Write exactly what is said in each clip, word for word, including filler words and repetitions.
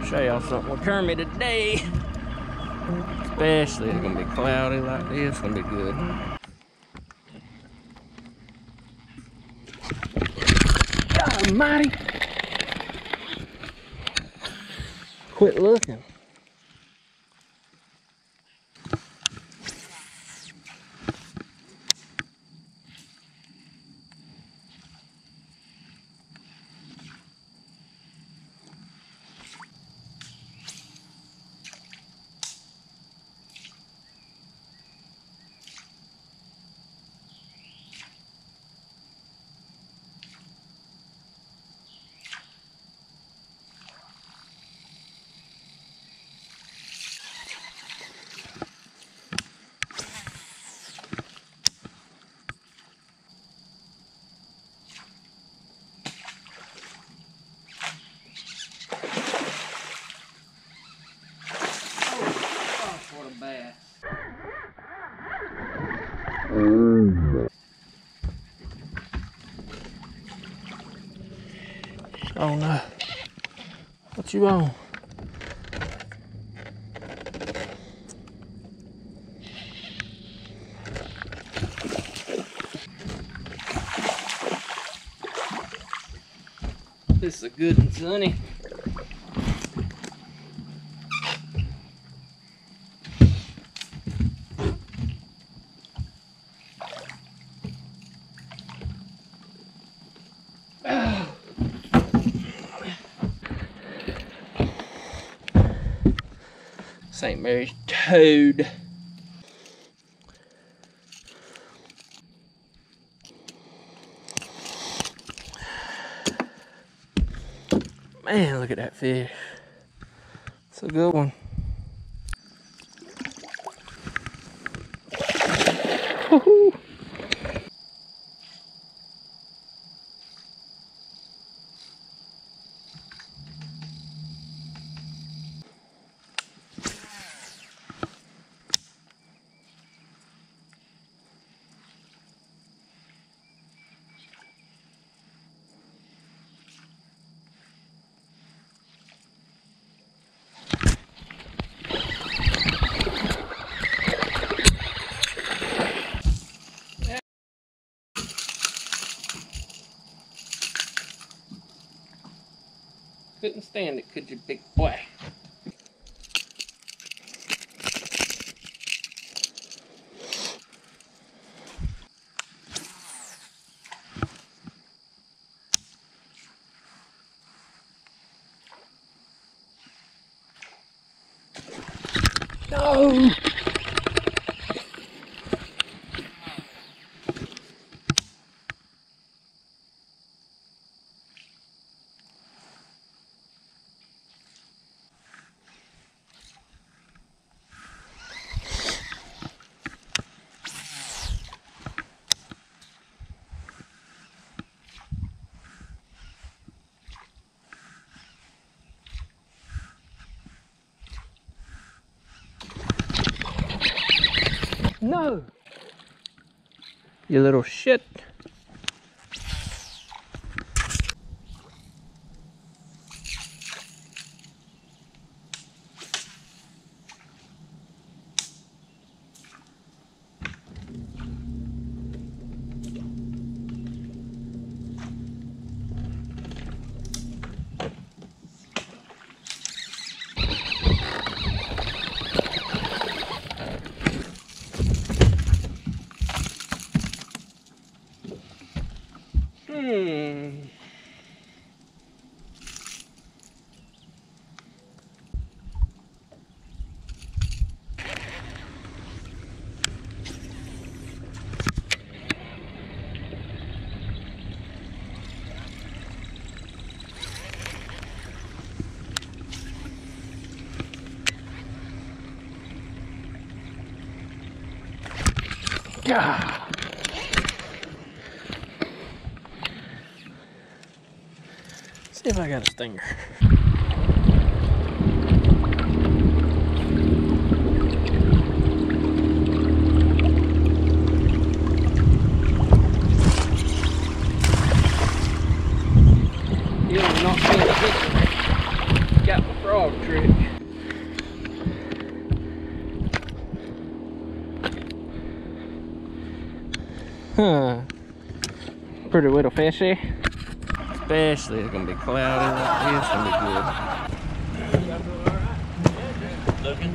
show y'all something with Kermit today. Especially it's gonna be cloudy like this. It's gonna be good. God almighty! Quit looking. Oh no. What you on? This is a good one, Sonny. Saint Mary's toad. Man, look at that fish. It's a good one. Woohoo! Couldn't stand it, could you, big boy? No! No! You little shit. Hmm. God. See if I got a stinger. You are not paying attention. Got my frog. Huh. Pretty little fishy. Especially it's gonna be cloudy like this. It's gonna be good. Looking.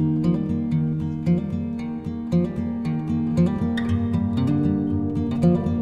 Thank you.